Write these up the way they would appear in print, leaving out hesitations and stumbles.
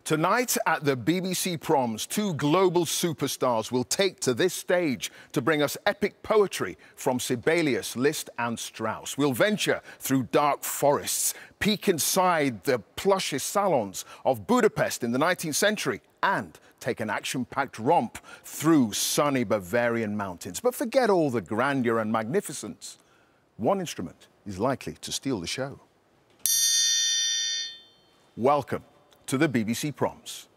Tonight at the BBC Proms, two global superstars will take to this stage to bring us epic poetry from Sibelius, Liszt and Strauss. We'll venture through dark forests, peek inside the plushest salons of Budapest in the 19th century and take an action-packed romp through sunny Bavarian mountains. But forget all the grandeur and magnificence. One instrument is likely to steal the show. Welcome to the BBC Proms.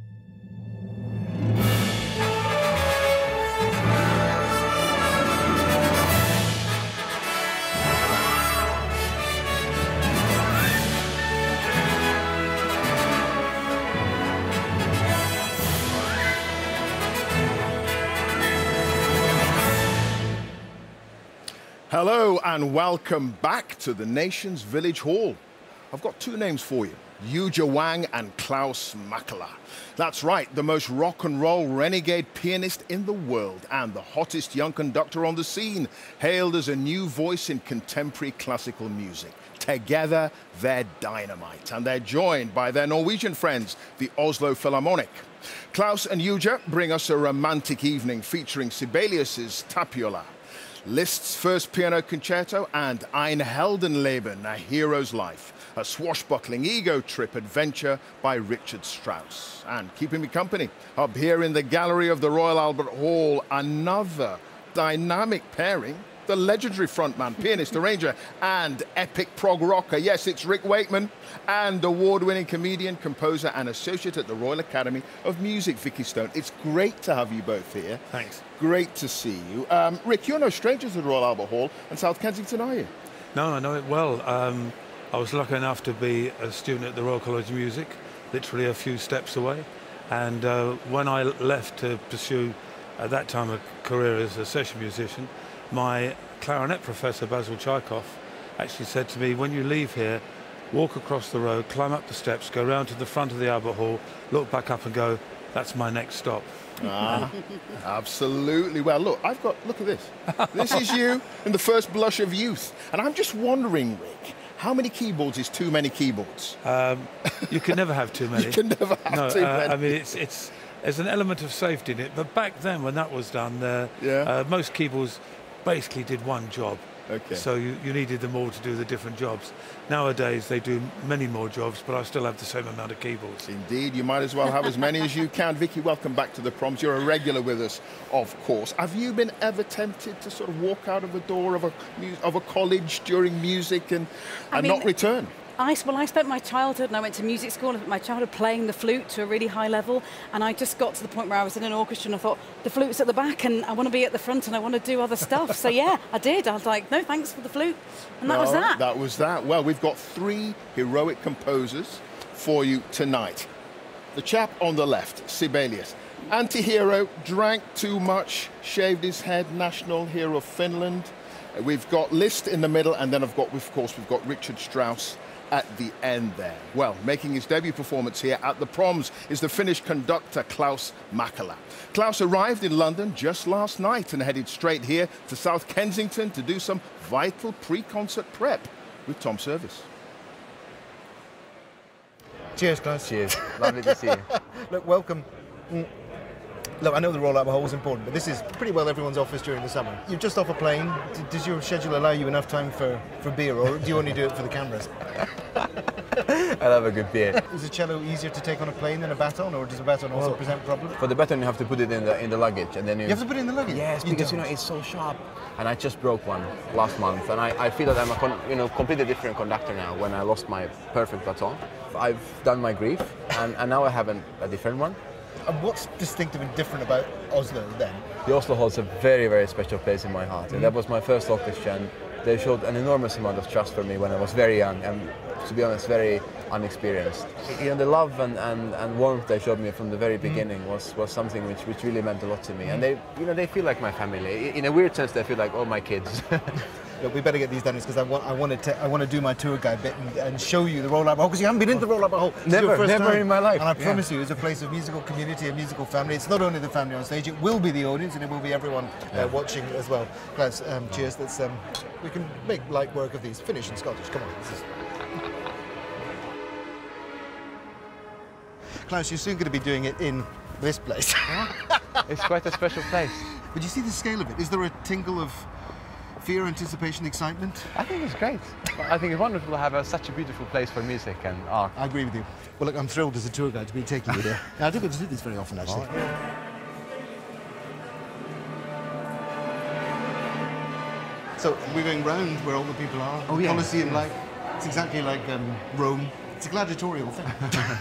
Hello and welcome back to the nation's village hall. I've got two names for you. Yuja Wang and Klaus Makela. That's right, the most rock and roll renegade pianist in the world and the hottest young conductor on the scene, hailed as a new voice in contemporary classical music. Together, they're dynamite, and they're joined by their Norwegian friends, the Oslo Philharmonic. Klaus and Yuja bring us a romantic evening featuring Sibelius's Tapiola, Liszt's first piano concerto, and Ein Heldenleben, A Hero's Life, a swashbuckling ego trip adventure by Richard Strauss. And keeping me company, up here in the gallery of the Royal Albert Hall, another dynamic pairing, the legendary frontman, pianist, arranger, and epic prog rocker. Yes, it's Rick Wakeman, and award-winning comedian, composer, and associate at the Royal Academy of Music, Vicky Stone. It's great to have you both here. Thanks. Great to see you. Rick, you're no stranger to the Royal Albert Hall and South Kensington, are you? No, I know it well. I was lucky enough to be a student at the Royal College of Music, literally a few steps away. And when I left to pursue, at that time, a career as a session musician, my clarinet professor, Basil Tchaikov, actually said to me, when you leave here, walk across the road, climb up the steps, go round to the front of the Albert Hall, look back up and go, that's my next stop. Ah, absolutely. Well, look, look at this. This is you in the first blush of youth. And I'm just wondering, Rick, how many keyboards is too many keyboards? You can never have too many. You can never have too many. I mean, there's an element of safety in it. But back then, when that was done, most keyboards basically did one job. Okay. So you needed them all to do the different jobs. Nowadays, they do many more jobs, but I still have the same amount of keyboards. Indeed, you might as well have as many as you can. Vicky, welcome back to the Proms. You're a regular with us, of course. Have you been ever tempted to sort of walk out of a door of a college during music and not return? I spent my childhood, and I went to music school, and my childhood playing the flute to a really high level, and I just got to the point where I was in an orchestra and I thought, the flute's at the back and I want to be at the front and I want to do other stuff. So yeah, I did. I was like, no, thanks for the flute. And that was that. That was that. Well, we've got three heroic composers for you tonight. The chap on the left, Sibelius. Anti-hero, drank too much, shaved his head, national hero of Finland. We've got Liszt in the middle, and then of course, we've got Richard Strauss at the end there. Well, making his debut performance here at the Proms is the Finnish conductor Klaus Makela. Klaus arrived in London just last night and headed straight here to South Kensington to do some vital pre-concert prep with Tom Service. Cheers, Klaus. Cheers. Lovely to see you. Look, welcome. Look, I know the Royal Albert Hall is important, but this is pretty well everyone's office during the summer. You're just off a plane. Does your schedule allow you enough time for beer, or do you only do it for the cameras? I love a good beer. Is a cello easier to take on a plane than a baton, or does a baton also present problems? For the baton, you have to put it in the luggage, and then you have to put it in the luggage. Yes, because it's so sharp. And I just broke one last month, and I feel that I'm a completely different conductor now. When I lost my perfect baton, I've done my grief, and now I have a different one. And what's distinctive and different about Oslo then? The Oslo holds a very, very special place in my heart, and that was my first orchestra, and they showed an enormous amount of trust for me when I was very young, and to be honest, very unexperienced. You know, the love and warmth they showed me from the very beginning was something which really meant a lot to me, and they feel like my family. In a weird sense, they feel like all my kids. Look, we better get these done because I want to do my tour guide bit and show you the Royal Albert Hall, because you haven't been into the Royal Albert Hall. Never in my life. And I promise you, it's a place of musical community, a musical family. It's not only the family on stage; it will be the audience, and it will be everyone watching as well. Klaus, cheers. We can make light work of these. Finnish and Scottish. Come on. Klaus, you're soon going to be doing it in this place. It's quite a special place. But you see the scale of it. Is there a tingle of fear, anticipation, excitement? I think it's great. I think it's wonderful to have such a beautiful place for music and art. I agree with you. Well, look, I'm thrilled as a tour guide to be taking you there. I don't get to do this very often, actually. So we're going round where all the people are. Oh, the yeah. Colosseum, like it's exactly like Rome. It's a gladiatorial thing.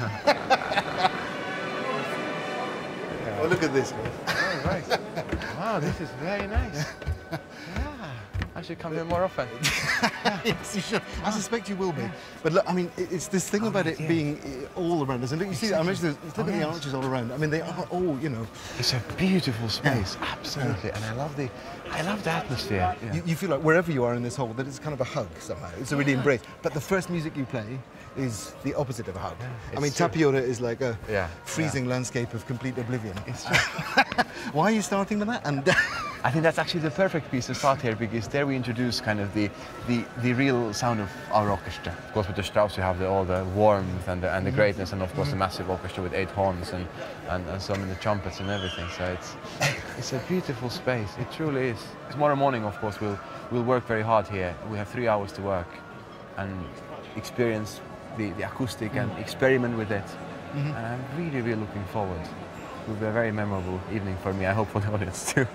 Oh, look at this. Oh, right. Wow, this is very nice. Yeah, I should come here more often. Yes, you should. I suspect you will be. But look, I mean, it's this thing about it being all around us. And look, you see, I mentioned, look at the arches all around. I mean, they are all, you know. It's a beautiful space, absolutely, and I love the atmosphere. Yeah. You feel like wherever you are in this hall, that it's kind of a hug somehow. It's a really embrace. But the first music you play is the opposite of a hug. I mean, Tapiola is like a freezing landscape of complete oblivion. It's true. Why are you starting with that? And I think that's actually the perfect piece to start here, because there we introduce kind of the real sound of our orchestra. Of course, with the Strauss you have all the warmth and the greatness, and of course the massive orchestra with 8 horns and so many trumpets and everything. So it's a beautiful space. It truly is. Tomorrow morning, of course, we'll work very hard here. We have 3 hours to work and experience the acoustic and experiment with it. And I'm really, really looking forward. It will be a very memorable evening for me. I hope for the audience too.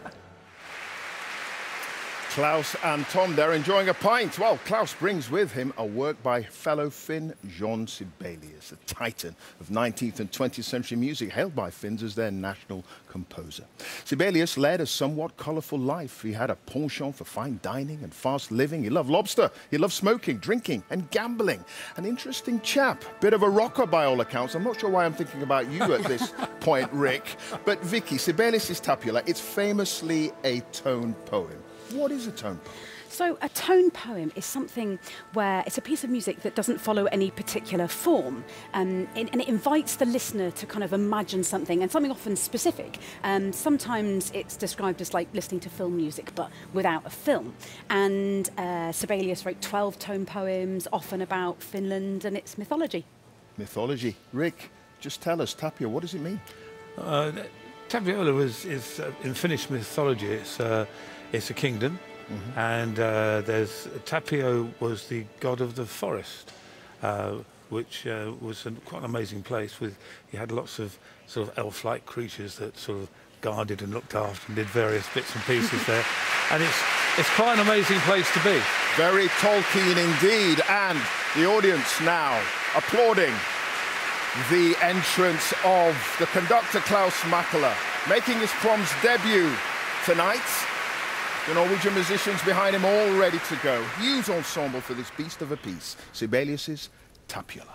Klaus and Tom, they're enjoying a pint. Well, Klaus brings with him a work by fellow Finn Jean Sibelius, a titan of 19th and 20th century music, hailed by Finns as their national composer. Sibelius led a somewhat colourful life. He had a penchant for fine dining and fast living. He loved lobster. He loved smoking, drinking and gambling. An interesting chap, bit of a rocker by all accounts. I'm not sure why I'm thinking about you at this point, Rick. But Vicky, Sibelius' Tapiola, it's famously a tone poem. What is a tone poem? So a tone poem is something where it's a piece of music that doesn't follow any particular form, and it invites the listener to kind of imagine something, and something often specific. Sometimes it's described as like listening to film music, but without a film. And Sibelius wrote 12 tone poems, often about Finland and its mythology. Mythology. Rick, just tell us, Tapio, what does it mean? Tapiola is in Finnish mythology. It's a kingdom, and there's Tapio was the god of the forest, which was quite an amazing place. He had lots of sort of elf-like creatures that sort of guarded and looked after and did various bits and pieces there, and it's quite an amazing place to be. Very Tolkien indeed, and the audience now applauding the entrance of the conductor Klaus Makela, making his Proms debut tonight. The Norwegian musicians behind him all ready to go. Huge ensemble for this beast of a piece, Sibelius' Tapiola.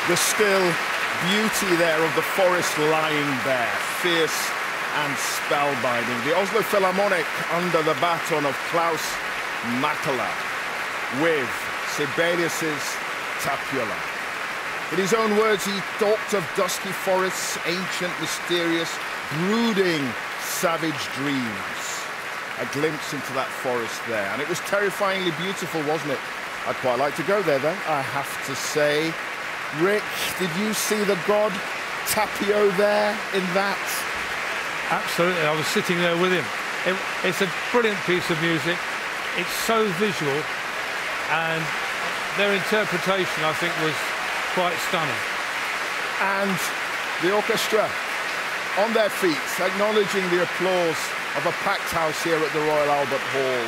The still beauty there of the forest lying bare, fierce and spellbinding. The Oslo Philharmonic under the baton of Klaus Mackler with Sibelius's Tapiola. In his own words, he talked of dusky forests, ancient, mysterious, brooding, savage dreams. A glimpse into that forest there. And it was terrifyingly beautiful, wasn't it? I'd quite like to go there, though, I have to say. Rick, did you see the god Tapio there in that? Absolutely, I was sitting there with him. It's a brilliant piece of music. It's so visual, and their interpretation, I think, was quite stunning. And the orchestra on their feet, acknowledging the applause of a packed house here at the Royal Albert Hall.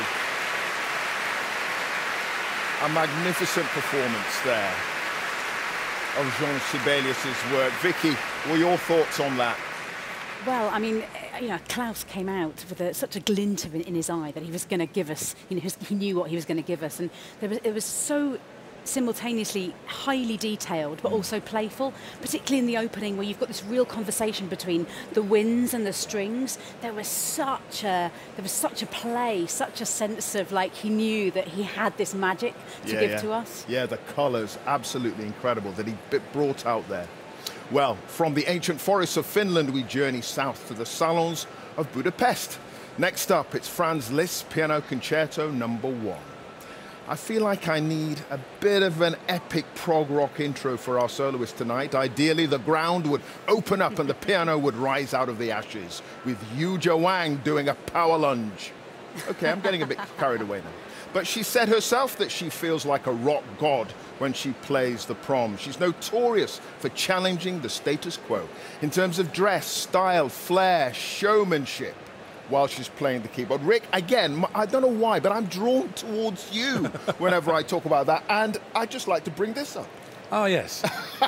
A magnificent performance there of Jean Sibelius's work. Vicky, what are your thoughts on that? Well, I mean, you know, Klaus came out with such a glint in his eye that he was going to give us, you know, he knew what he was going to give us. And it was so simultaneously highly detailed, but also playful, particularly in the opening where you've got this real conversation between the winds and the strings. There was such a play, such a sense of like he knew that he had this magic to give to us. Yeah, the colours, absolutely incredible that he brought out there. Well, from the ancient forests of Finland, we journey south to the salons of Budapest. Next up, it's Franz Liszt's Piano Concerto No. 1. I feel like I need a bit of an epic prog rock intro for our soloist tonight. Ideally, the ground would open up and the piano would rise out of the ashes, with Yuja Wang doing a power lunge. Okay, I'm getting a bit carried away now. But she said herself that she feels like a rock god when she plays the Proms. She's notorious for challenging the status quo in terms of dress, style, flair, showmanship, while she's playing the keyboard. Rick, again, I don't know why, but I'm drawn towards you whenever I talk about that, and I'd just like to bring this up. Oh, yes.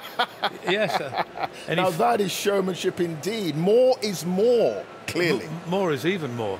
Yes. Now, that is showmanship indeed. More is more, clearly. More is even more.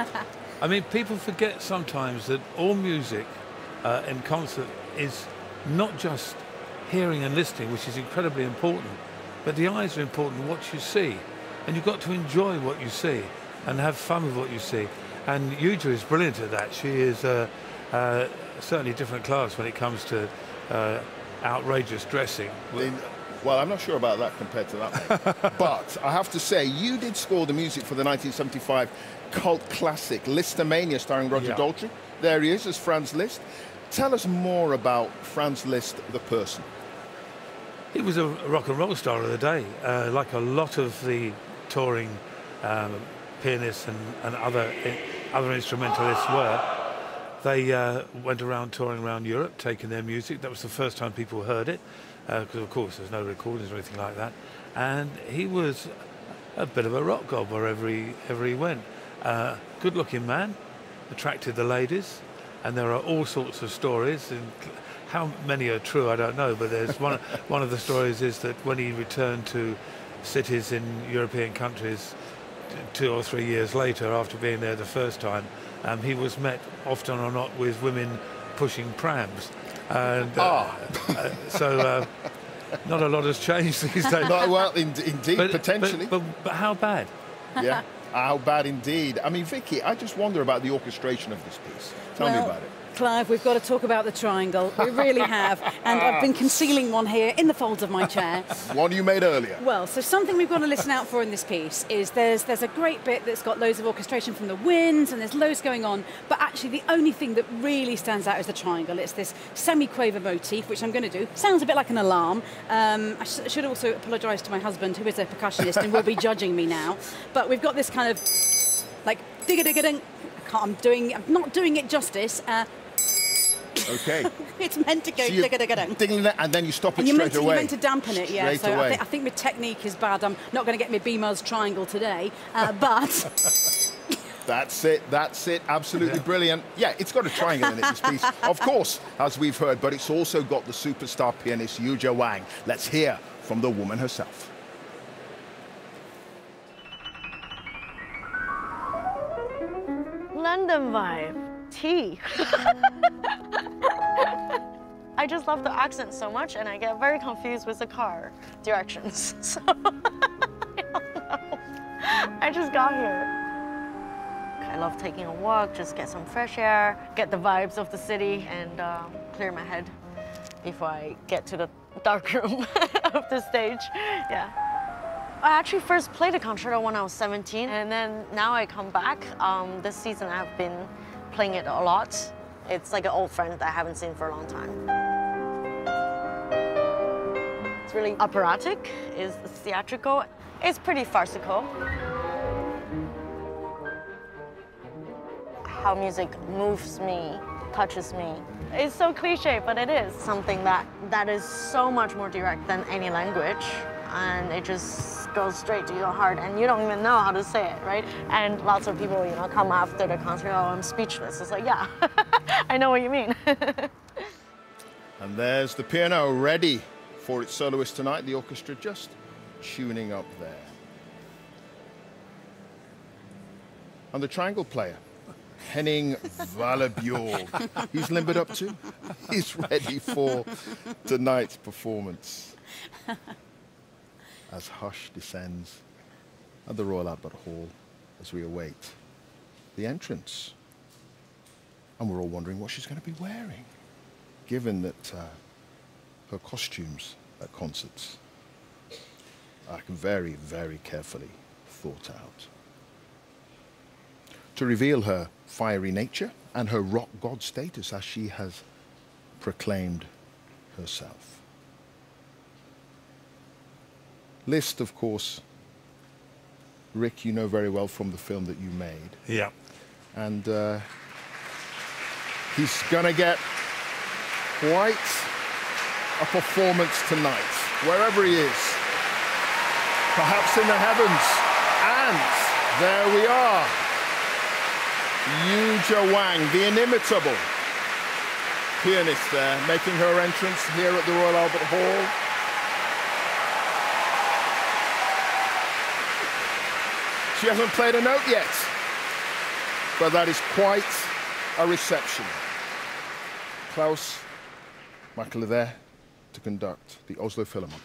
I mean, people forget sometimes that all music in concert is not just hearing and listening, which is incredibly important, but the eyes are important, what you see. And you've got to enjoy what you see and have fun with what you see. And Yuja is brilliant at that. She is certainly a different class when it comes to outrageous dressing. Well, I'm not sure about that compared to that. But I have to say, you did score the music for the 1975 cult classic Lisztomania, starring Roger Daltrey. There he is as Franz Liszt. Tell us more about Franz Liszt, the person. He was a rock and roll star of the day, like a lot of the touring pianists and other instrumentalists were. They went around touring around Europe, taking their music. That was the first time people heard it, because of course there's no recordings or anything like that. And he was a bit of a rock god wherever he went. Good-looking man, attracted the ladies, and there are all sorts of stories. And how many are true, I don't know. But there's one of the stories is that when he returned to cities in European countries 2 or 3 years later, after being there the first time, he was met often or not with women pushing prams. And so not a lot has changed these days. Well, indeed, potentially. But how bad? Yeah, how bad indeed. I mean, Vicky, I just wonder about the orchestration of this piece. Tell me about it. Clive, we've got to talk about the triangle. We really have. And I've been concealing one here in the folds of my chair. One you made earlier. Well, so something we've got to listen out for in this piece is there's a great bit that's got loads of orchestration from the winds and there's loads going on. But actually, the only thing that really stands out is the triangle. It's this semi-quaver motif, which I'm going to do. Sounds a bit like an alarm. I should also apologise to my husband, who is a percussionist and will be judging me now. But we've got this kind of, like, digga-digga-ding. I'm not doing it justice. Okay. It's meant to go ding, and then you stop it straight away. You're meant to dampen it, yeah. Straight away. I think my technique is bad. I'm not going to get my B-Muzz triangle today, but... That's it. Absolutely brilliant. Yeah, it's got a triangle in it, this piece. Of course, as we've heard, but it's also got the superstar pianist Yuja Wang. Let's hear from the woman herself. London vibe. Tea. I just love the accent so much, and I get very confused with the car directions. So I don't know. I just got here. I love taking a walk, just get some fresh air, get the vibes of the city, and clear my head before I get to the dark room of the stage. Yeah. I actually first played the concerto when I was 17, and then now I come back. This season I've been playing it a lot. It's like an old friend that I haven't seen for a long time. It's really operatic, it's theatrical, it's pretty farcical. How music moves me, touches me. It's so cliche, but it is something that is so much more direct than any language, and it just goes straight to your heart, and you don't even know how to say it, right? And lots of people, you know, come after the concert, oh, I'm speechless. It's like, yeah, I know what you mean. And there's the piano ready for its soloist tonight. The orchestra just tuning up there. And the triangle player, Henning Vallerbjorg. He's limbered up too. He's ready for tonight's performance. As hush descends at the Royal Albert Hall as we await the entrance. And we're all wondering what she's going to be wearing, given that her costumes at concerts are very, very carefully thought out. To reveal her fiery nature and her rock god status as she has proclaimed herself. Liszt, of course, Rick, you know very well from the film that you made. Yeah. And he's going to get quite a performance tonight, wherever he is. Perhaps in the heavens. And there we are. Yuja Wang, the inimitable pianist there, making her entrance here at the Royal Albert Hall. She hasn't played a note yet, but that is quite a reception. Klaus Mackler there to conduct the Oslo Philharmonic.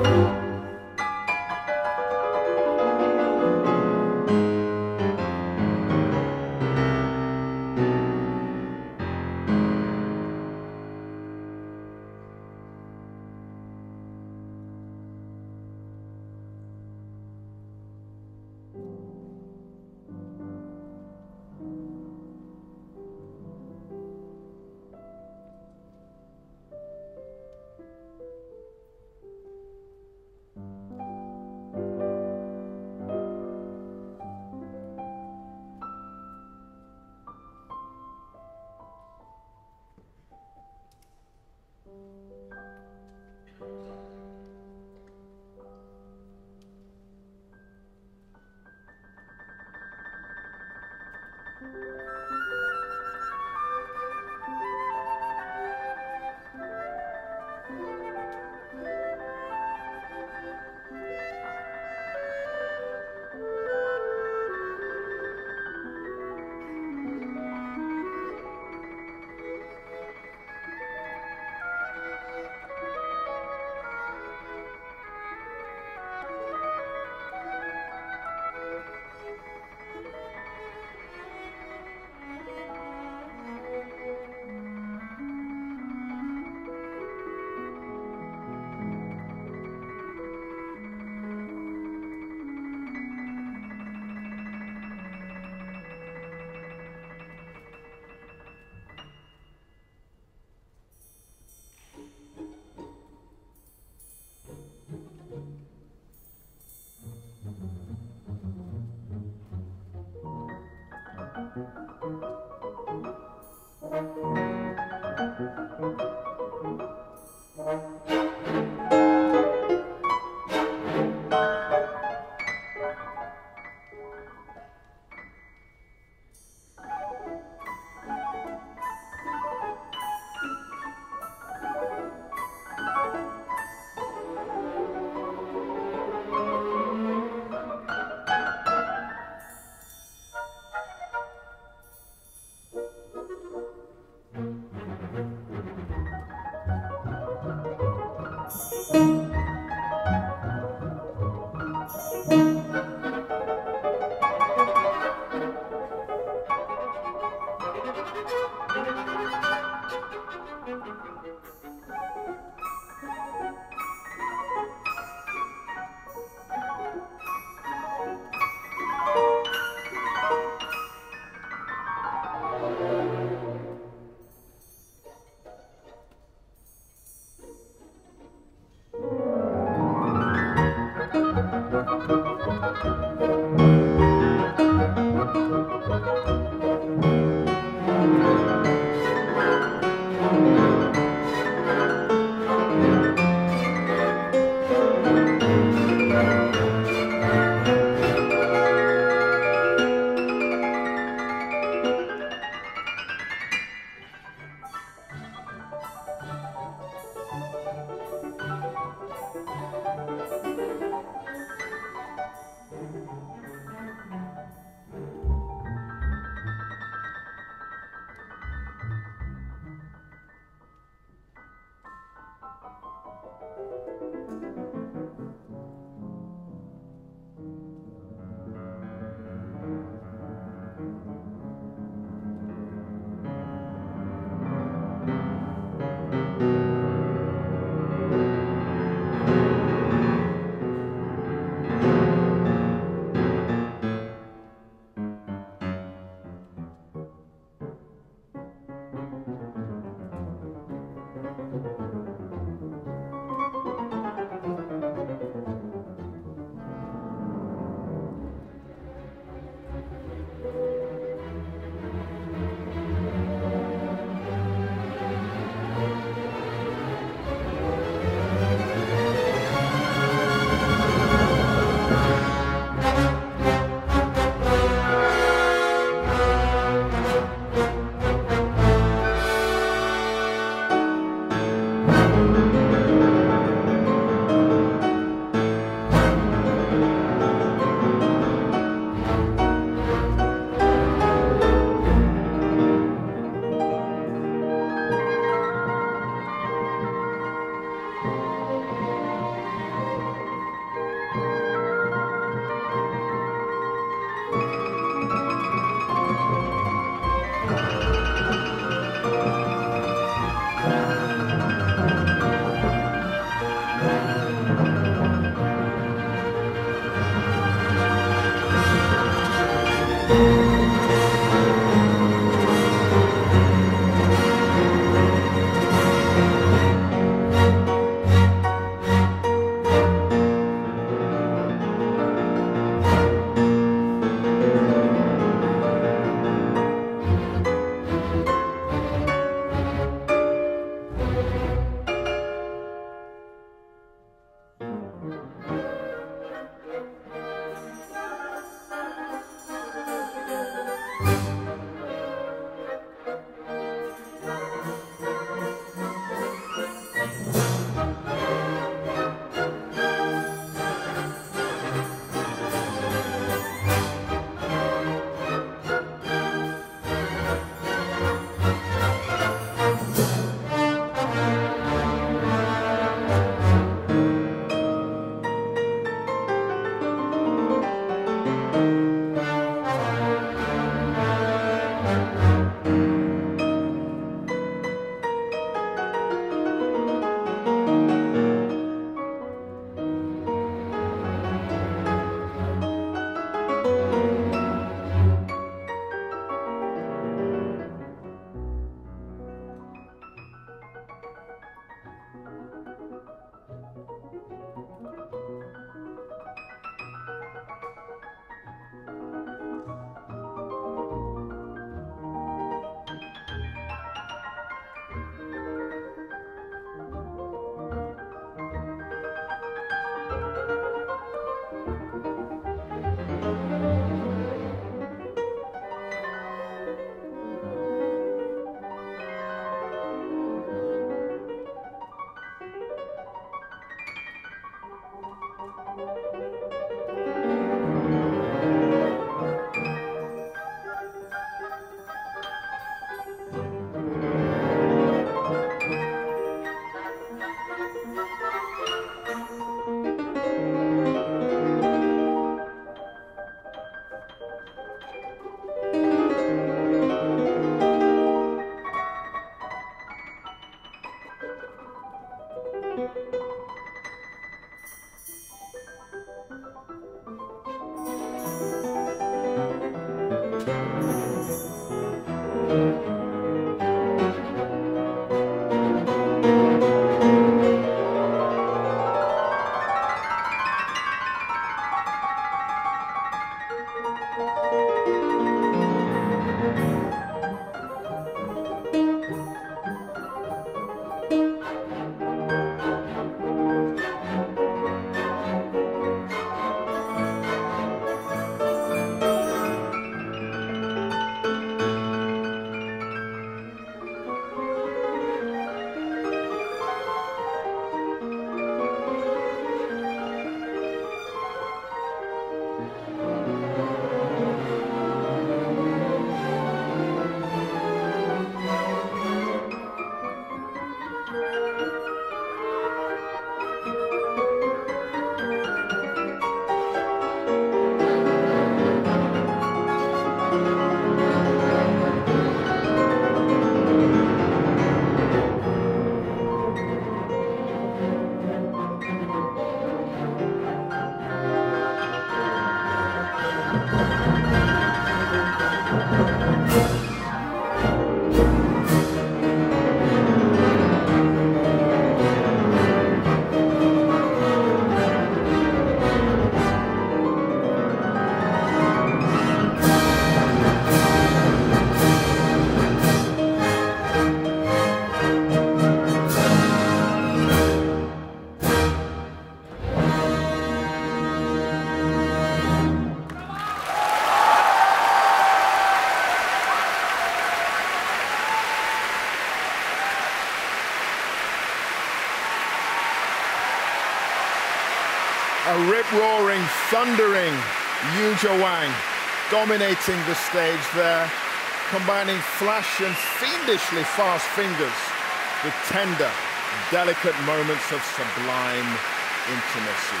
A rip-roaring, thundering Yuja Wang dominating the stage there, combining flash and fiendishly fast fingers with tender, delicate moments of sublime intimacy.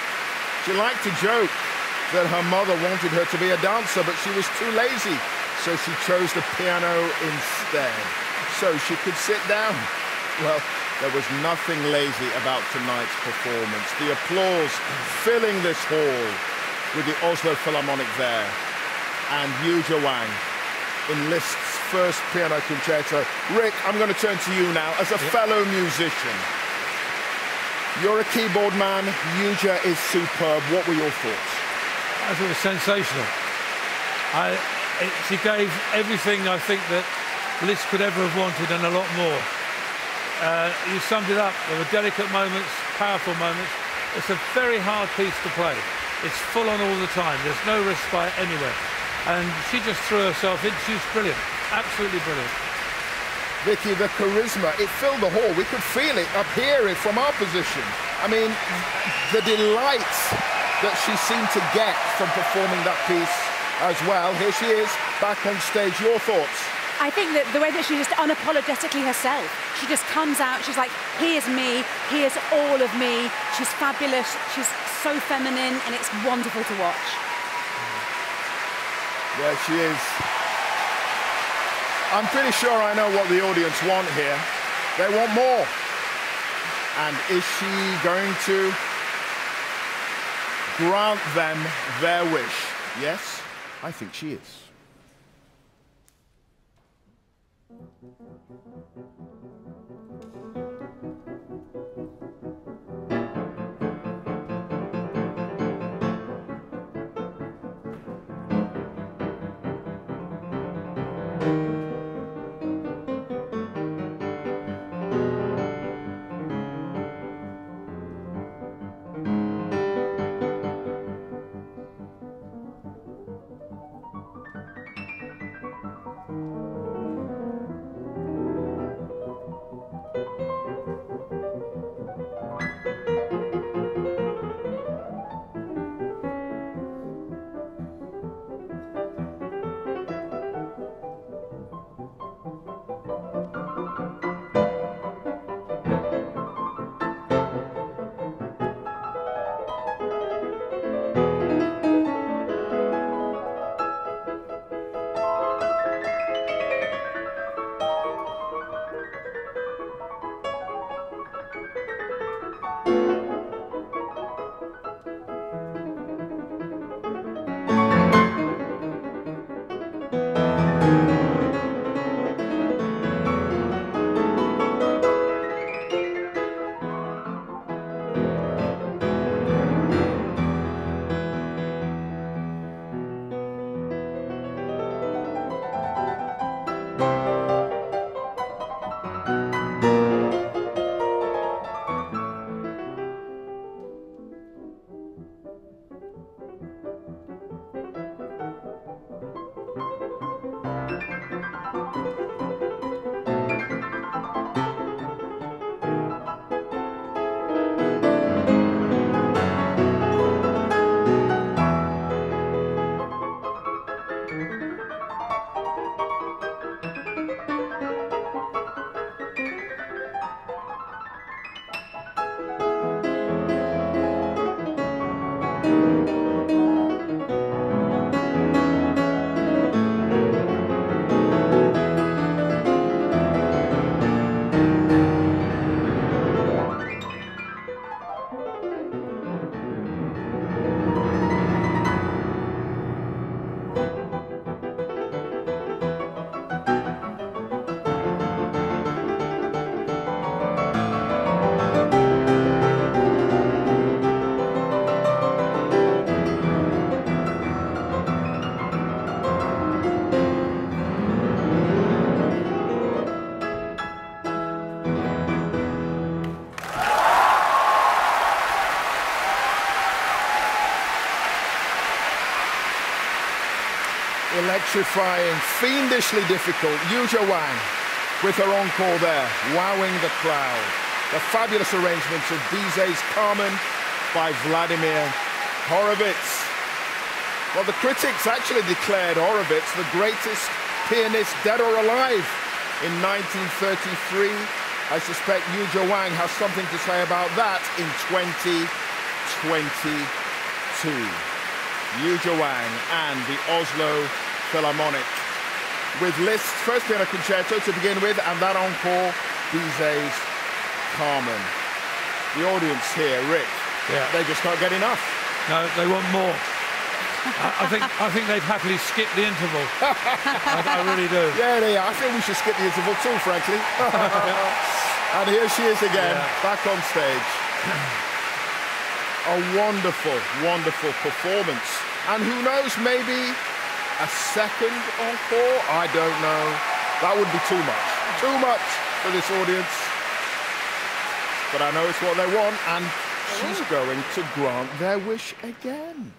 She liked to joke that her mother wanted her to be a dancer, but she was too lazy, so she chose the piano instead, so she could sit down. Well, there was nothing lazy about tonight's performance. The applause filling this hall with the Oslo Philharmonic there, and Yuja Wang in Liszt's first piano concerto. Rick, I'm going to turn to you now as a fellow musician. You're a keyboard man, Yuja is superb. What were your thoughts? I thought it was sensational. She gave everything I think that Liszt could ever have wanted and a lot more. You summed it up. There were delicate moments, powerful moments. It's a very hard piece to play. It's full on all the time. There's no respite anywhere. And she just threw herself in. She's brilliant. Absolutely brilliant. Vicky, the charisma, it filled the hall. We could feel it up here from our position. I mean, the delight that she seemed to get from performing that piece as well. Here she is, back on stage. Your thoughts? I think that the way that she's just unapologetically herself, she just comes out, she's like, here's me, here's all of me. She's fabulous, she's so feminine, and it's wonderful to watch. There she is. I'm pretty sure I know what the audience want here. They want more. And is she going to grant them their wish? Yes, I think she is. Electrifying, fiendishly difficult. Yuja Wang with her encore there, wowing the crowd. The fabulous arrangements of Bizet's Carmen by Vladimir Horowitz. Well, the critics actually declared Horowitz the greatest pianist dead or alive in 1933. I suspect Yuja Wang has something to say about that in 2022. Yuja Wang and the Oslo Philharmonic with Liszt's first piano concerto to begin with, and that encore, Bizet's Carmen. The audience here, Rick, they just can't get enough. No, they want more. I think they'd happily skip the interval. I really do. Yeah, they are. I think we should skip the interval too, frankly. And here she is again, back on stage. A wonderful, wonderful performance. And who knows, maybe a second encore? I don't know. That would be too much. Too much for this audience. But I know it's what they want, and she's going to grant their wish again.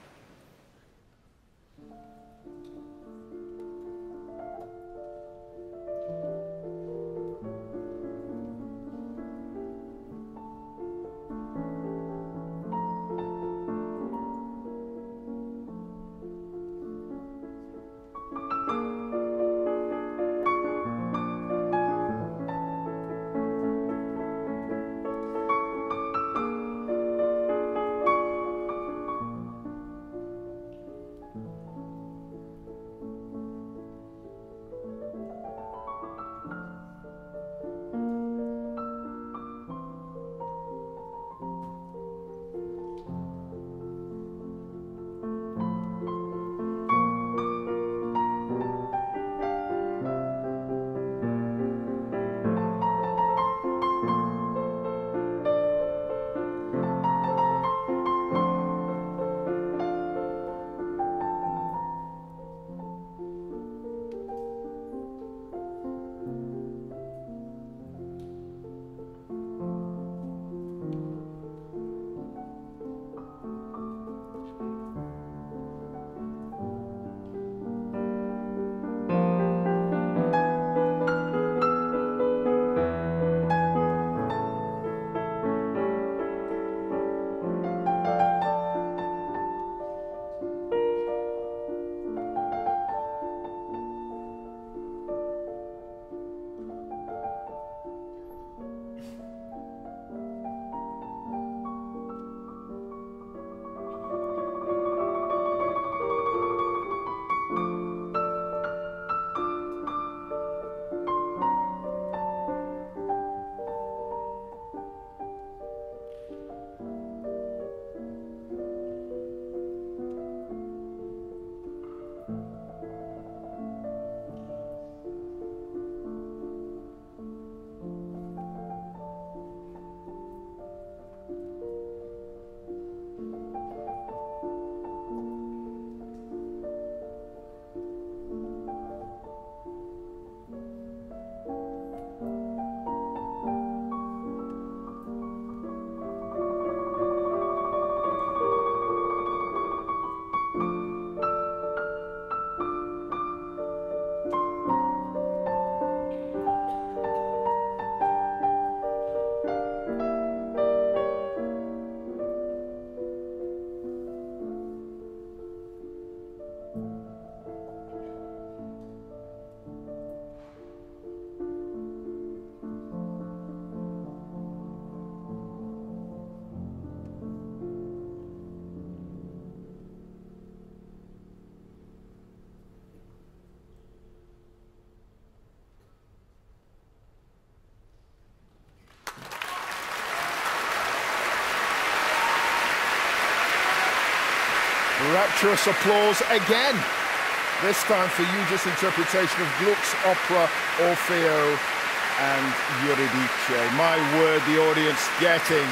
Rapturous applause again. This time for Yuja's interpretation of Gluck's opera Orfeo and Eurydice. My word, the audience getting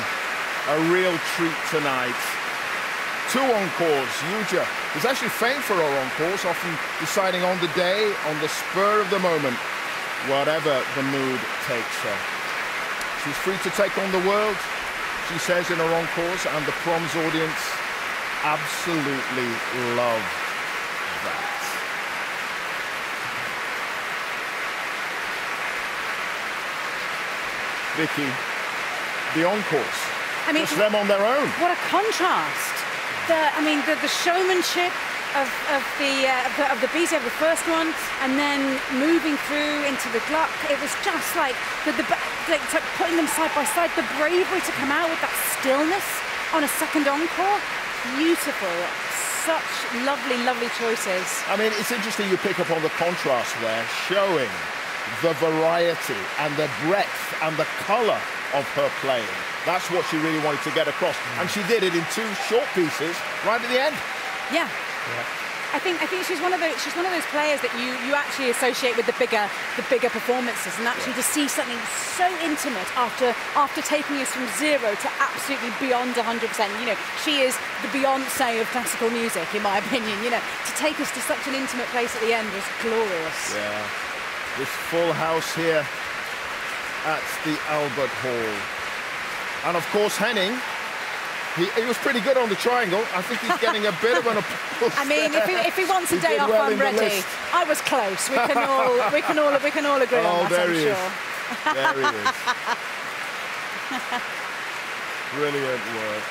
a real treat tonight. Two encores. Yuja is actually famed for her encores, often deciding on the day, on the spur of the moment, whatever the mood takes her. She's free to take on the world, she says in her encores, and the Proms audience absolutely love that. Vicky, the encores. I mean, just them on their own. What a contrast! The showmanship of the BZ of the first one, and then moving through into the Gluck. It was just like putting them side by side. The bravery to come out with that stillness on a second encore. Beautiful. Such lovely, lovely choices. I mean, it's interesting you pick up on the contrast there, showing the variety and the breadth and the colour of her playing. That's what she really wanted to get across, and she did it in 2 short pieces right at the end. Yeah. I think she's one of those players that you actually associate with the bigger performances, and actually to see something so intimate after taking us from 0 to absolutely beyond 100%. You know, she is the Beyonce of classical music, in my opinion. You know, to take us to such an intimate place at the end was glorious. Yeah, this full house here at the Albert Hall, and of course Henning. He was pretty good on the triangle. I think he's getting a bit of an applause. I mean, if he wants a day off, well I'm ready. I was close. We can all agree on that. There I'm he sure. is. There he is. Brilliant work.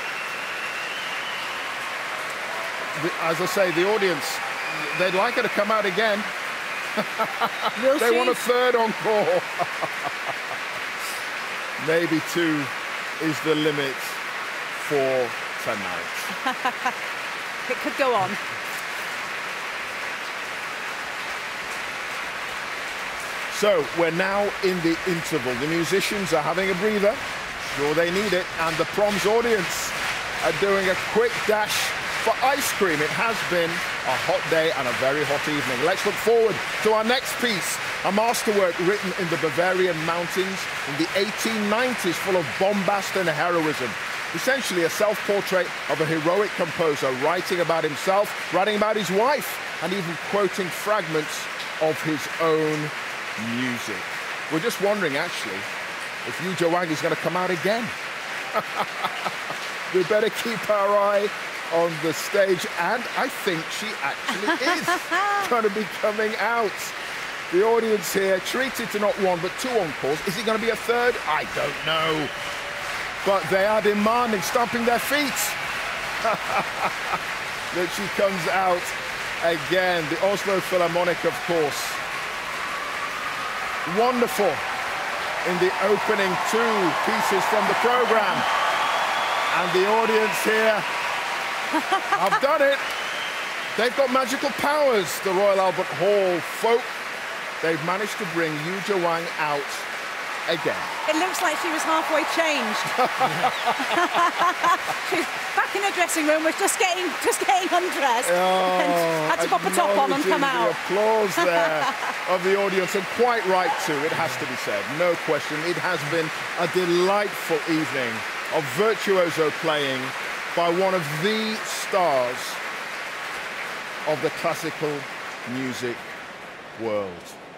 As I say, the audience, they'd like her to come out again. They want a third encore. Maybe 2 is the limit for tonight. It could go on. So we're now in the interval. The musicians are having a breather. Sure, they need it. And the Proms audience are doing a quick dash for ice cream. It has been a hot day and a very hot evening. Let's look forward to our next piece, a masterwork written in the Bavarian mountains in the 1890s, full of bombast and heroism. Essentially a self-portrait of a heroic composer, writing about himself, writing about his wife, and even quoting fragments of his own music. We're just wondering, actually, if Yuja Wang is going to come out again. We better keep our eye on the stage, and I think she actually is going to be coming out. The audience here treated to not 1 but 2 encores. Is it going to be a third? I don't know. But they are demanding, stomping their feet, that she comes out again. The Oslo Philharmonic, of course. Wonderful in the opening 2 pieces from the program. And the audience here have done it. They've got magical powers, the Royal Albert Hall folk. They've managed to bring Yuja Wang out again. It looks like she was halfway changed. She's back in the dressing room, was just getting undressed. And had to pop a top on and come out. The applause there of the audience, and quite right too, it has to be said. No question, it has been a delightful evening of virtuoso playing by one of the stars of the classical music world.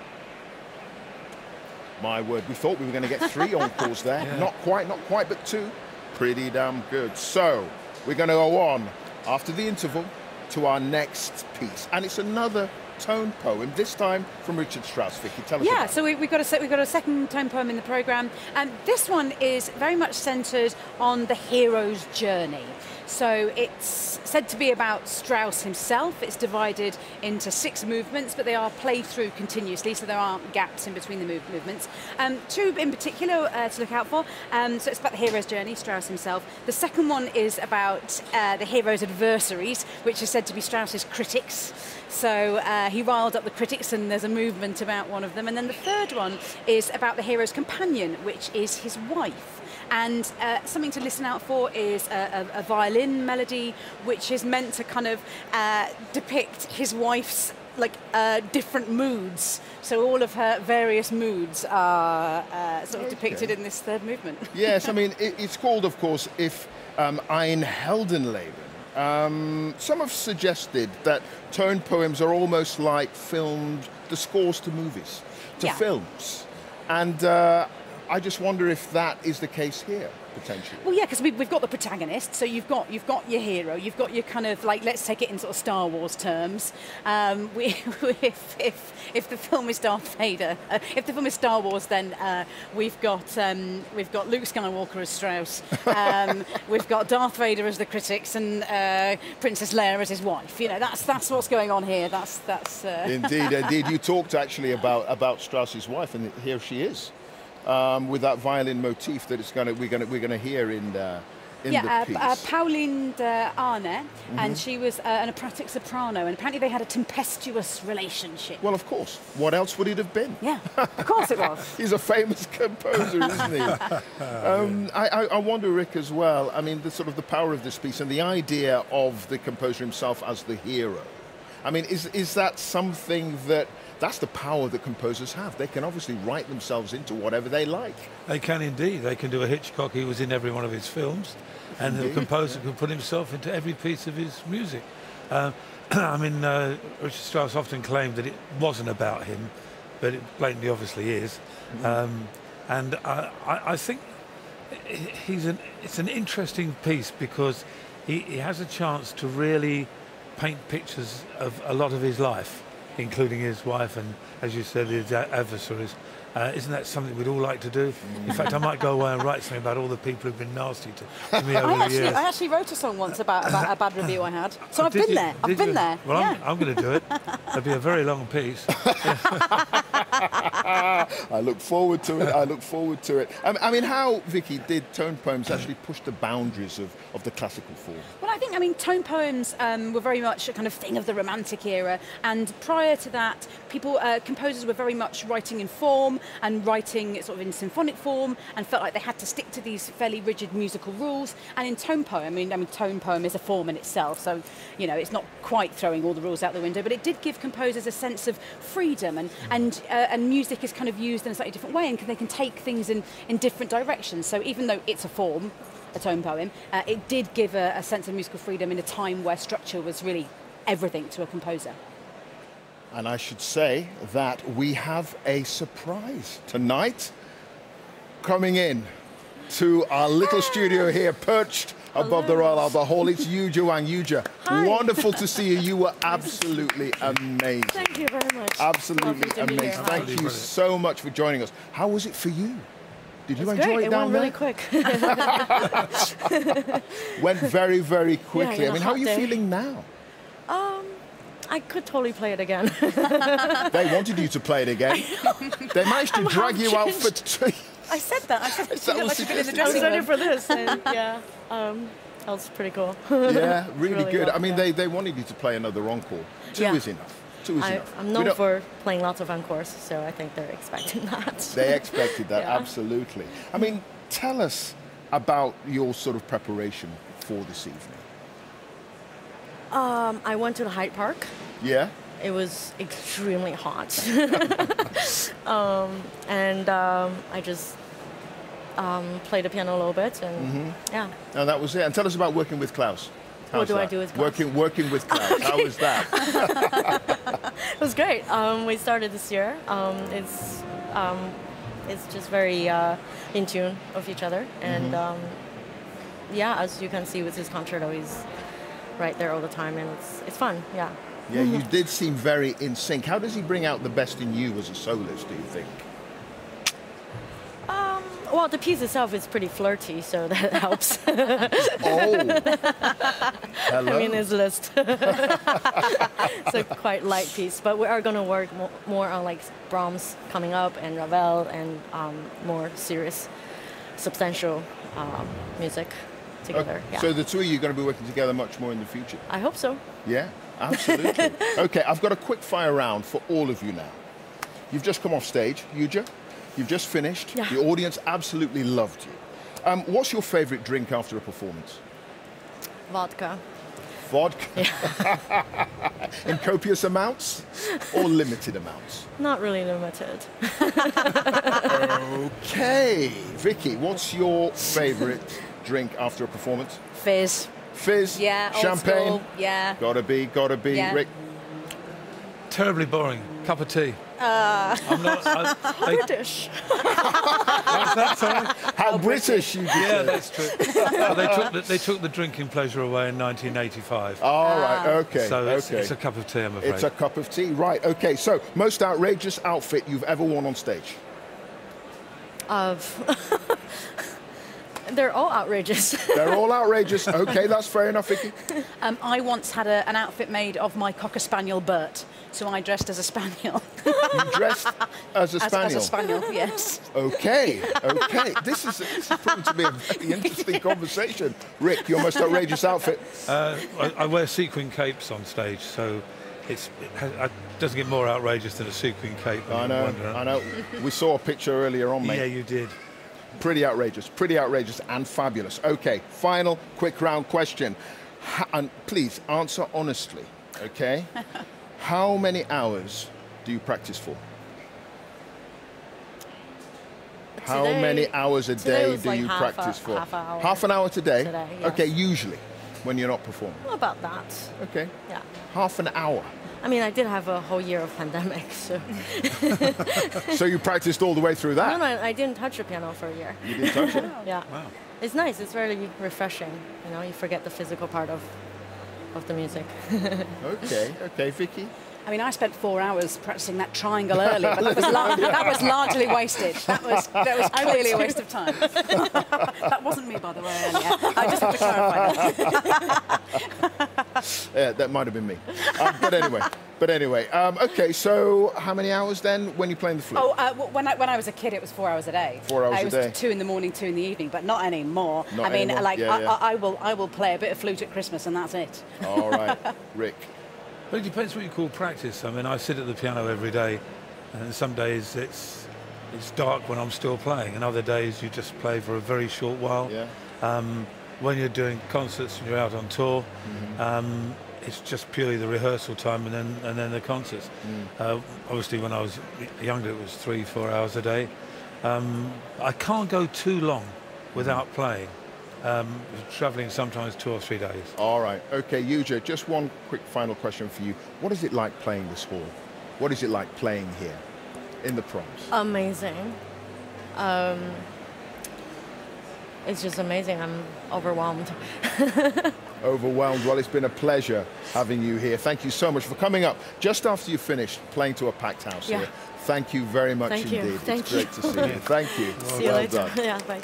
My word, we thought we were going to get 3 encores there. Yeah. Not quite, but 2. Pretty damn good. So, we're going to go on after the interval to our next piece. And it's another tone poem, this time from Richard Strauss. Vicky, tell us about it. So we've got a second tone poem in the programme. And this one is very much centred on the hero's journey. So it's said to be about Strauss himself. It's divided into 6 movements, but they are played through continuously, so there aren't gaps in between the movements. 2 in particular to look out for. So it's about the hero's journey, Strauss himself. The second one is about the hero's adversaries, which is said to be Strauss's critics. So he riled up the critics, and there's a movement about one of them. And then the third one is about the hero's companion, which is his wife. And something to listen out for is a violin melody, which is meant to kind of depict his wife's different moods. So all of her various moods are sort of depicted in this third movement. Yes, I mean, it's called, of course, If Ein Heldenleben. Some have suggested that tone poems are almost like films, the scores to movies, to films. And I just wonder if that is the case here, potentially. Well, yeah, because we've got the protagonist, so you've got your hero, you've got your kind of like, let's take it in sort of Star Wars terms. If the film is Darth Vader, if the film is Star Wars, then we've got Luke Skywalker as Strauss, we've got Darth Vader as the critics, and Princess Leia as his wife. You know, that's what's going on here. That's Indeed, indeed. You talked actually about Strauss's wife, and here she is. With that violin motif that we're gonna hear in the piece. Pauline Arne, and she was an operatic soprano, and apparently they had a tempestuous relationship. Well, of course. What else would it have been? Yeah, of course it was. He's a famous composer, isn't he? I wonder, Rick, as well. I mean, the power of this piece and the idea of the composer himself as the hero. I mean, is that something that's the power that composers have? They can obviously write themselves into whatever they like. They can indeed. They can do a Hitchcock. He was in every one of his films. And the composer can put himself into every piece of his music. I mean, Richard Strauss often claimed that it wasn't about him, but it blatantly obviously is. And I think it's an interesting piece because he has a chance to really paint pictures of a lot of his life, including his wife and, as you said, his adversaries. Isn't that something we'd all like to do? In fact, I might go away and write something about all the people who've been nasty to me over the years. I actually wrote a song once about a bad review I had. So I've been there. I've been there. Well, yeah. I'm going to do it. It'll be a very long piece. I look forward to it. I mean, how, Vicky, did tone poems actually push the boundaries of the classical form? Well, I think, tone poems were very much a kind of thing of the Romantic era, and prior to that, composers were very much writing in form and writing sort of in symphonic form, and felt like they had to stick to these fairly rigid musical rules. And in tone poem, I mean, tone poem is a form in itself, so it's not quite throwing all the rules out the window, but it did give composers a sense of freedom, and music is kind of used in a slightly different way, and they can take things in different directions. So even though it's a form, a tone poem, it did give a sense of musical freedom in a time where structure was really everything to a composer. And I should say that we have a surprise tonight coming in to our little studio here, perched above the Royal Albert Hall. It's Yuja Wang. Yuja, Hi. Wonderful to see you. You were absolutely amazing. Thank you very much. Absolutely Lovely to be amazing. here. Thank you so much for joining us. How was it for you? Did you enjoy Great. it down went there? really quick. Went very, very quickly. Yeah, I mean, how are you hot day. feeling now? I could totally play it again. They wanted you to play it again. They managed to drag you out for two. I said that. I said That was in the I was dressing ready room. for this, and that was pretty cool. Yeah, really Really good. well, I mean, yeah. they wanted you to play another encore. Two Yeah. is enough. Two is enough. I'm We known don't- for playing lots of encores, so I think they're expecting that. They expected that, Yeah. absolutely. I mean, tell us about your sort of preparation for this evening. I went to the Hyde Park. Yeah? It was extremely hot. I just played the piano a little bit, and yeah. And that was it. And tell us about working with Klaus. How's do I that? do with Klaus? Working with Klaus. How was that? It was great. We started this year. It's just very in tune with each other, and as you can see with his concerto, he's right there all the time, and it's fun. Yeah. Yeah, you did seem very in sync. How does he bring out the best in you as a soloist, do you think? Well, the piece itself is pretty flirty, so that helps. Oh, hello. I mean, it's Liszt. It's a quite light piece, but we are going to work more on like Proms coming up, and Ravel, and more serious, substantial music together. Okay. Yeah. So the two of you are going to be working together much more in the future? I hope so. Yeah, absolutely. Okay, I've got a quick fire round for all of you now. You've just come off stage, Yuja. You've just finished. Yeah. The audience absolutely loved you. What's your favorite drink after a performance? Vodka. Vodka? Yeah. In copious amounts or limited amounts? Not really limited. Okay. Vicky, what's your favorite drink after a performance? Fizz. Fizz? Yeah. Old Champagne? school. Yeah. Gotta be. Yeah. Rick? Terribly boring. Cup of tea. I'm not British. What's that, sorry? How British you Yeah, did. that's true. Well, they took the drinking pleasure away in 1985. All right, okay. So okay. it's a cup of tea, I'm afraid. It's a cup of tea, right? Okay. So, most outrageous outfit you've ever worn on stage? They're all outrageous. They're all outrageous. Okay, that's fair enough, Vicky. I once had an outfit made of my Cocker Spaniel Bert, so I dressed as a spaniel. You dressed as a spaniel. As a spaniel, yes. Okay, okay. This is proving to be a very interesting conversation. Rick, your most outrageous outfit? I wear sequin capes on stage, so it doesn't get more outrageous than a sequin cape. I know. We saw a picture earlier on, mate. Yeah, you did. Pretty outrageous and fabulous. Okay, final quick round question. And please answer honestly, okay? How many hours do you practice for? How many hours a day do you practice for? Half an hour. Half an hour today? Today, yes. Okay, usually, when you're not performing. About that. Okay. Yeah. Half an hour. I mean, I did have a whole year of pandemic, so. So you practiced all the way through that? No, I didn't touch the piano for a year. You didn't touch it? Yeah. Wow. It's nice. It's very refreshing. You know, you forget the physical part of the music. Okay, Vicky? I mean, I spent 4 hours practicing that triangle early, but that was largely wasted. That was clearly a waste of time. That wasn't me, by the way, earlier. I just have to clarify that. Yeah, that might have been me. But anyway. Okay, so how many hours then when you're playing the flute? Oh, when I was a kid, it was 4 hours a day. 4 hours a day. It was 2 in the morning, 2 in the evening, but not anymore. Not I mean, anymore. like Yeah. I will play a bit of flute at Christmas, and that's it. All right, Rick. Well, it depends what you call practice. I mean, I sit at the piano every day, and some days it's dark when I'm still playing, and other days you just play for a very short while. Yeah. When you're doing concerts and you're out on tour, it's just purely the rehearsal time and then the concerts. Obviously, when I was younger, it was 3-4 hours a day. I can't go too long without playing. Traveling sometimes 2 or 3 days. All right. Okay, Yuja, just one quick final question for you. What is it like playing this hall? What is it like playing here in the Proms? Amazing. It's just amazing. I'm overwhelmed. Overwhelmed. Well, it's been a pleasure having you here. Thank you so much for coming up just after you finished playing to a packed house here. Thank you very much Thank you. indeed. Thank it's you. great to see you. Thank you. See you later. Done. Yeah, bye.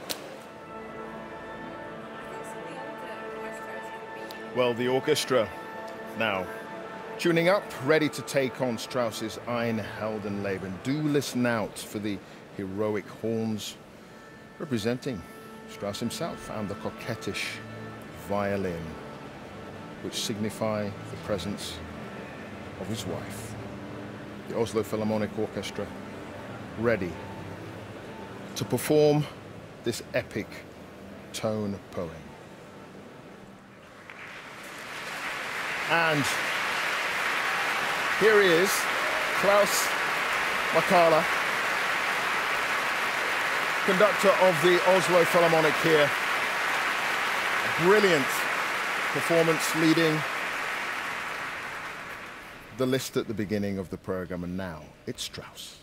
Well, the orchestra now tuning up, ready to take on Strauss's Ein Heldenleben. Do listen out for the heroic horns representing Strauss himself and the coquettish violin, which signify the presence of his wife. The Oslo Philharmonic Orchestra ready to perform this epic tone poem. And here he is, Klaus Makala, conductor of the Oslo Philharmonic here. A brilliant performance leading the Liszt at the beginning of the program, and now it's Strauss.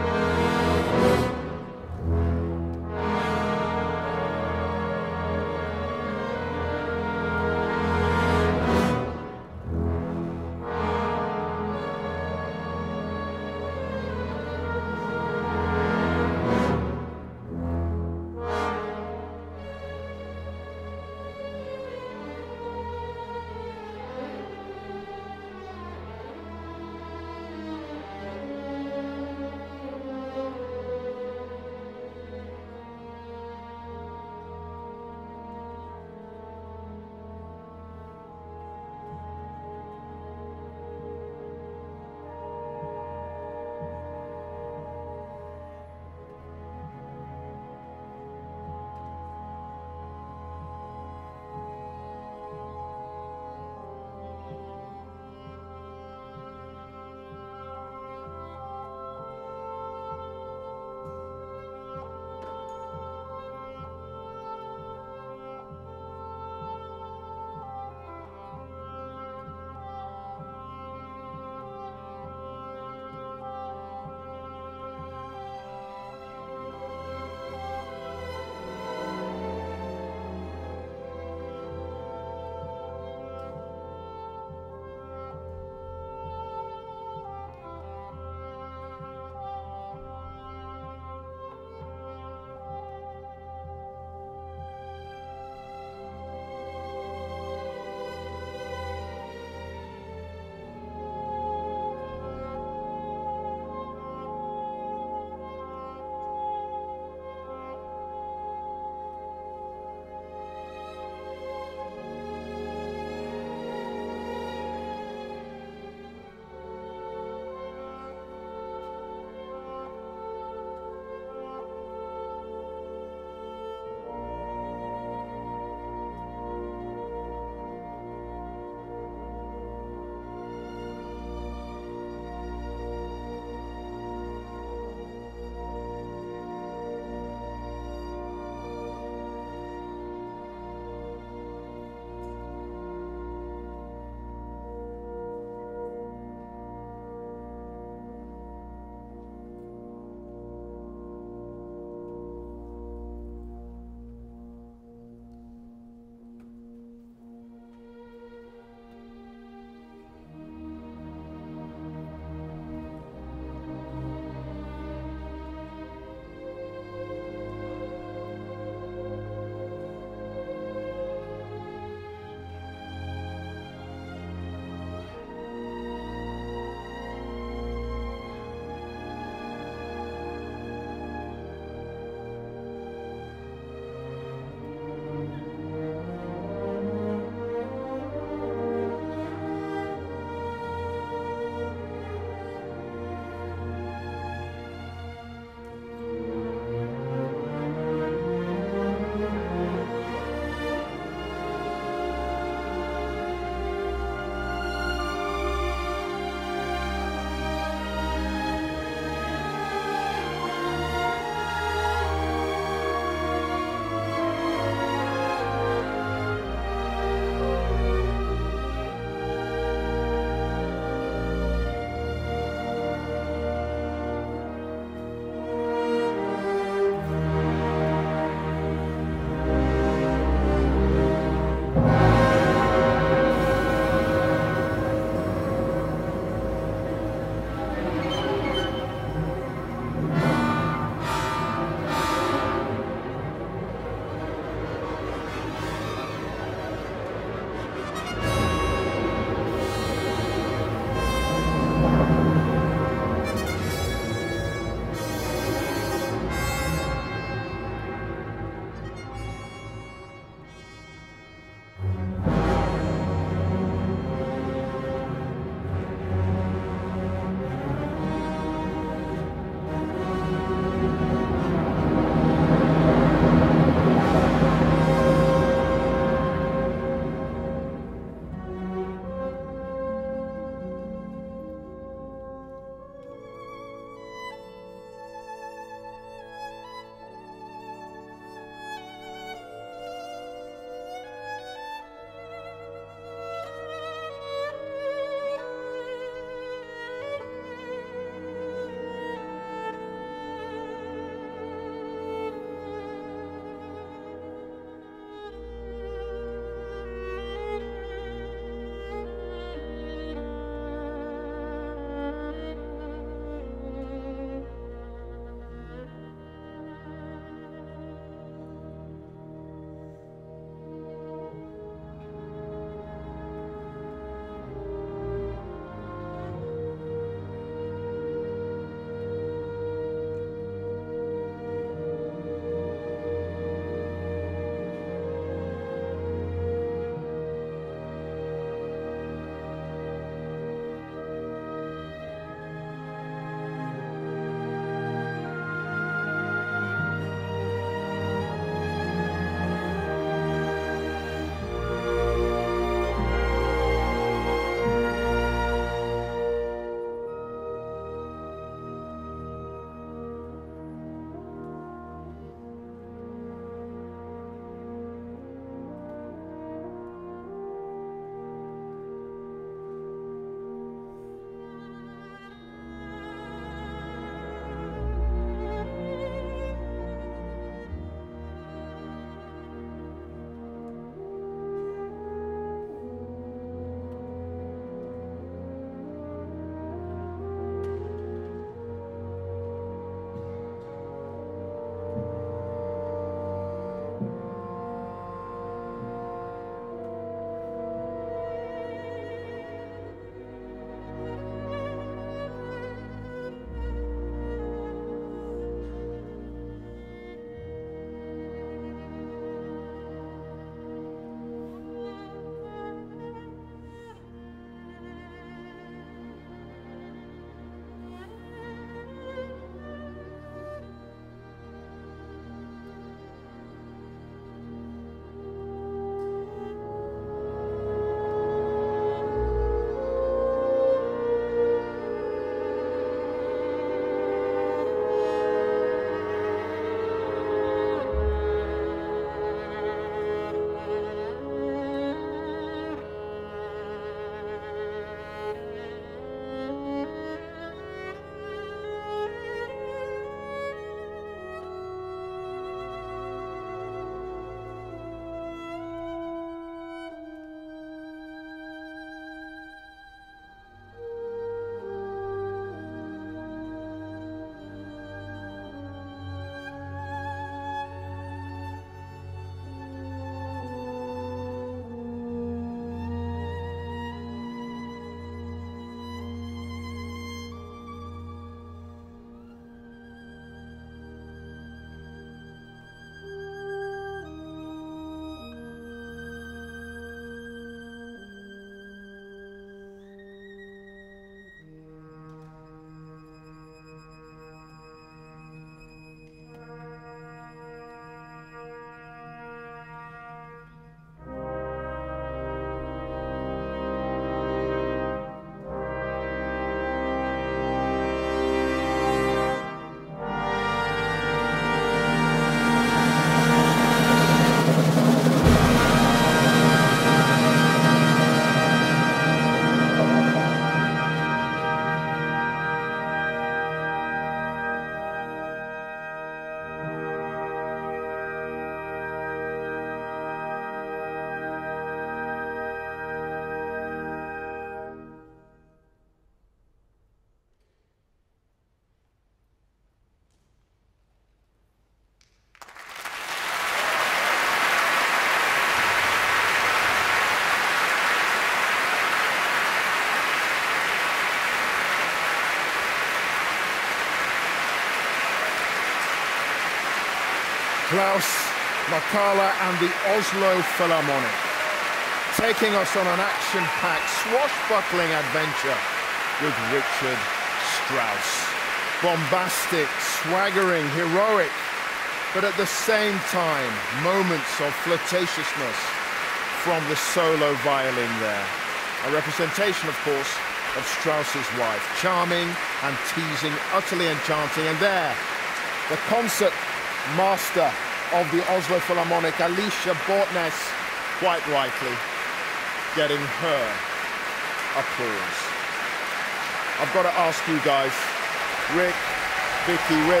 Klaus Makala and the Oslo Philharmonic, taking us on an action-packed, swashbuckling adventure with Richard Strauss. Bombastic, swaggering, heroic, but at the same time, moments of flirtatiousness from the solo violin there. A representation, of course, of Strauss's wife, charming and teasing, utterly enchanting. And there, the concert master of the Oslo Philharmonic, Alicia Bortnes, quite rightly getting her applause. I've got to ask you guys, Rick, Vicky, Rick,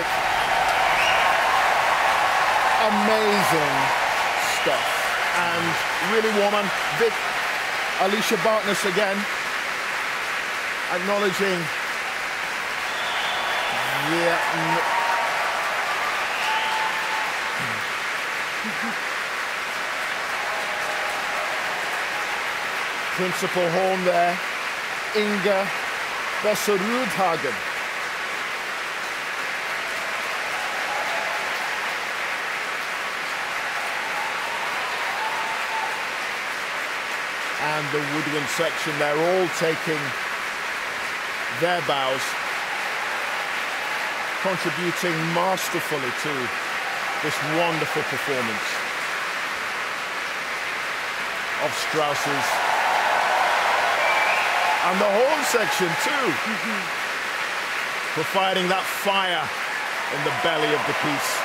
amazing stuff. And really warm. And Vic, Alicia Bortnes again, acknowledging principal horn there, Inga Besserudhagen. And the woodwind section, they're all taking their bows, contributing masterfully to this wonderful performance of Strauss's. And the horn section too, providing that fire in the belly of the piece.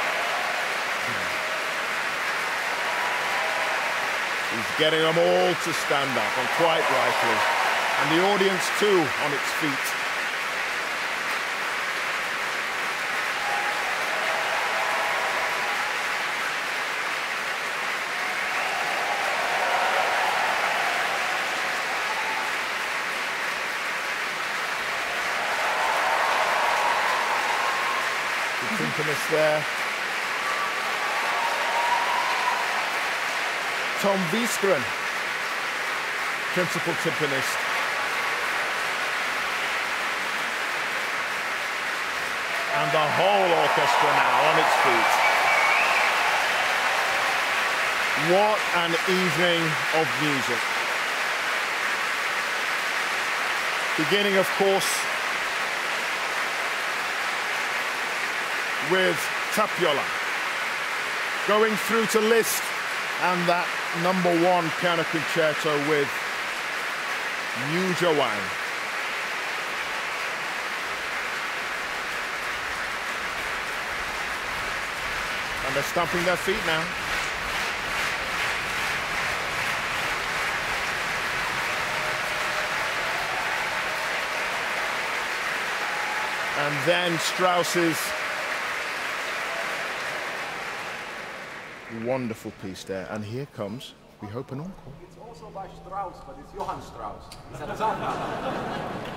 He's getting them all to stand up, and quite rightly. And the audience too on its feet. The timpanist there. Tom Wieskren, principal timpanist. And the whole orchestra now on its feet. What an evening of music. Beginning, of course, with Tapiola, going through to Liszt and that #1 piano concerto with Yuja Wang. And they're stamping their feet now. And then Strauss's wonderful piece there. And here comes, we hope, an encore. It's also by Strauss, but it's Johann Strauss. It's a song.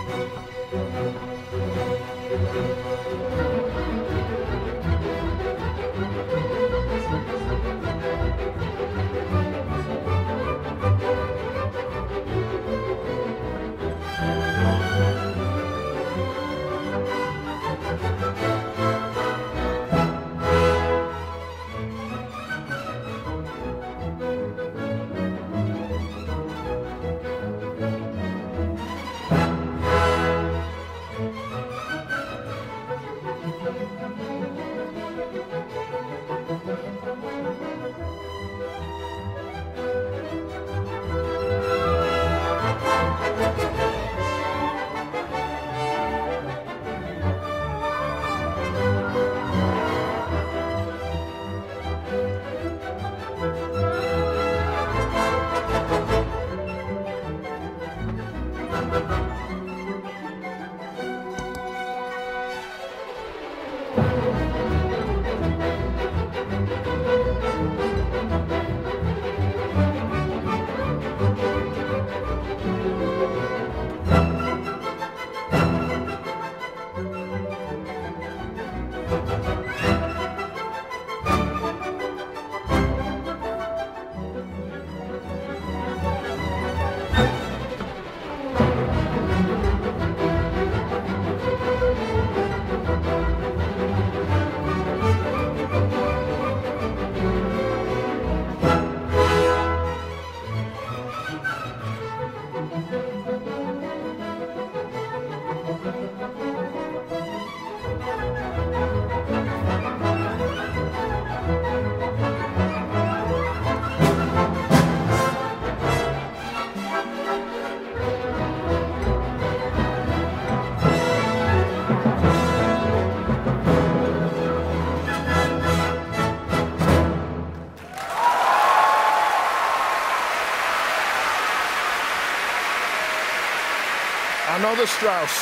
Another Strauss,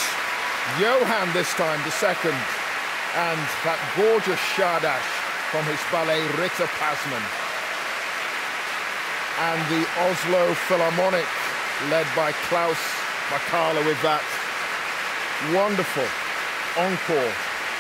Johann this time, the second, and that gorgeous Shadash from his ballet Ritter Pasman. And the Oslo Philharmonic, led by Klaus Makala with that wonderful encore.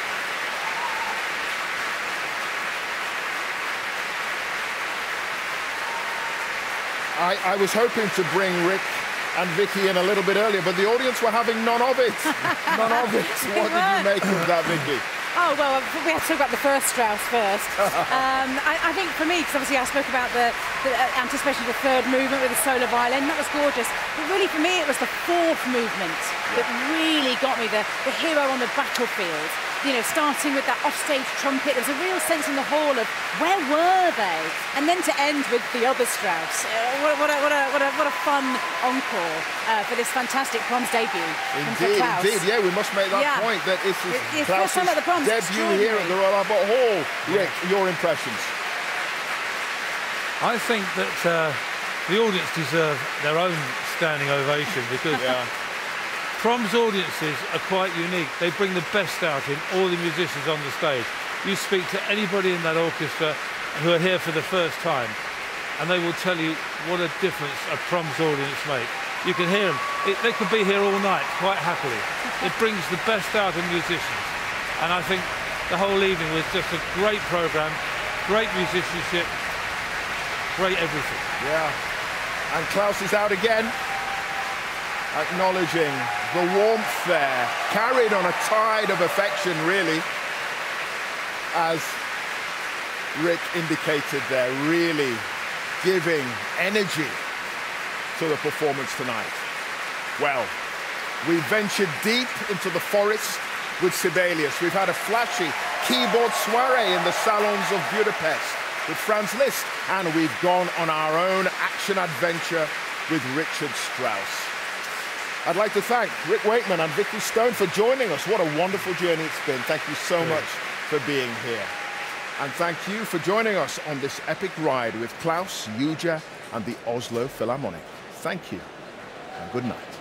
I was hoping to bring Rick and Vicky in a little bit earlier, but the audience were having none of it. None of it. What did you make of that, Vicky? Oh, well, we have to talk about the first Strauss first. I think for me, because obviously I spoke about the anticipation of the third movement with the solo violin, that was gorgeous. But really for me, it was the fourth movement that really got me, the hero on the battlefield. You know, starting with that offstage trumpet, there was a real sense in the hall of where were they? And then to end with the other Strauss. What a fun encore for this fantastic Proms debut. Indeed, indeed. Yeah, we must make that point that this is Klaus's debut here at the Royal Albert Hall. Rick, your impressions? I think that the audience deserve their own standing ovation because Proms audiences are quite unique. They bring the best out in all the musicians on the stage. You speak to anybody in that orchestra who are here for the first time, and they will tell you what a difference a Proms audience make. You can hear them. They could be here all night, quite happily. It brings the best out of musicians. And I think the whole evening was just a great programme, great musicianship, great everything. Yeah. And Klaus is out again, acknowledging the warmth there, carried on a tide of affection, really, as Rick indicated there, really giving energy to the performance tonight. Well, we ventured deep into the forest with Sibelius. We've had a flashy keyboard soiree in the salons of Budapest with Franz Liszt, and we've gone on our own action adventure with Richard Strauss. I'd like to thank Rick Wakeman and Vicky Stone for joining us. What a wonderful journey it's been. Thank you so much for being here. And thank you for joining us on this epic ride with Klaus, Yuja, and the Oslo Philharmonic. Thank you, and good night.